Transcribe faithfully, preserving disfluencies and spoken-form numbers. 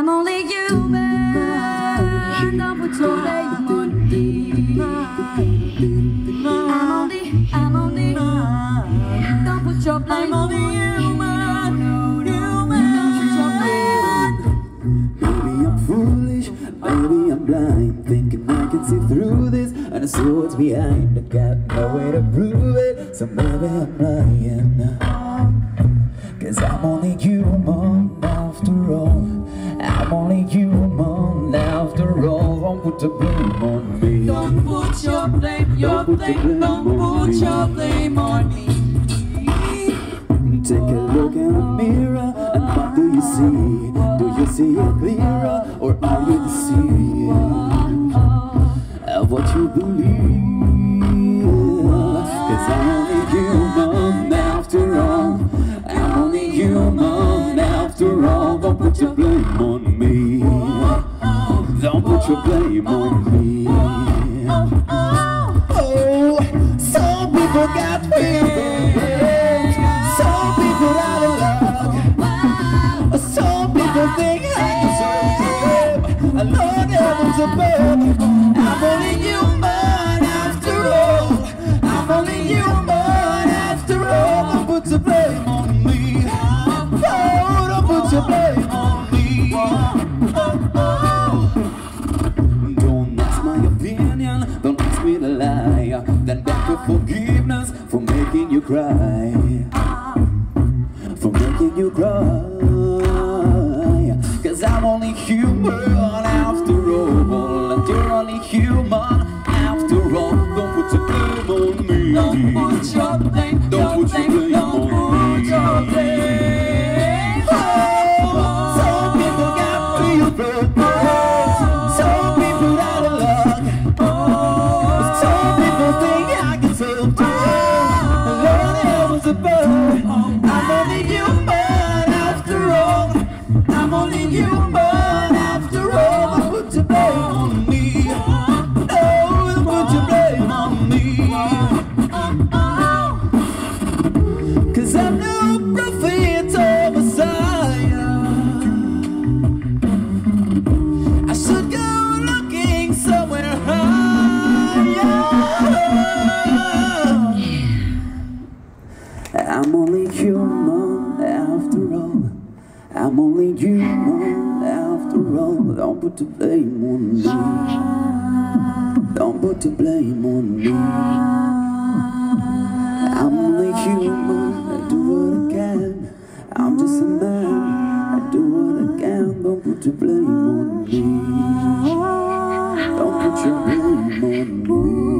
I'm only human. Don't put your blame on me. I'm only, I'm only. Don't put your blame on me. Maybe I'm blind, thinking I can see through this, and I see what's behind. I got no way to prove it, so maybe I'm lying. Cause I'm only human after all. I'm only human after all. Don't put the blame on me. Don't put your blame, your blame, don't put your blame on me. Take a look in the mirror, and what do you see? Do you see it clearer, or are you deceived of what you believe? Cause I'm only human after all. I'm only human after all. Don't put your blame on me. Don't put your blame on me. Oh, some people got feelings. Some people out of luck. Some people think I deserve them. I know there was a bird. I'm only human after all. I'm only human after all. Don't put the blame on me. Oh, don't put your blame on me. Don't ask my opinion. Don't ask me to lie. Then beg for forgiveness for making you cry. For making you cry. Cause I'm only human after all. And you're only human after all. Don't put your blame on me. Don't put your blame, Don't put your blame don't on put me. your blame. Oh, some people got real problems. Some people out of luck. Some people think I can solve them. Lord, there was a bird. I'm only human after all. I'm only human after all. Don't put your blame on me. No, don't put your blame on me. Cause I'm no prophet or Messiah. I should go looking somewhere higher. I'm only human after all. I'm only human after all. Don't put the blame on me. Don't put the blame on me. I'm only human. I do what I can. I'm just a man. I do what I can. Don't put the blame on me. Don't put your blame on me.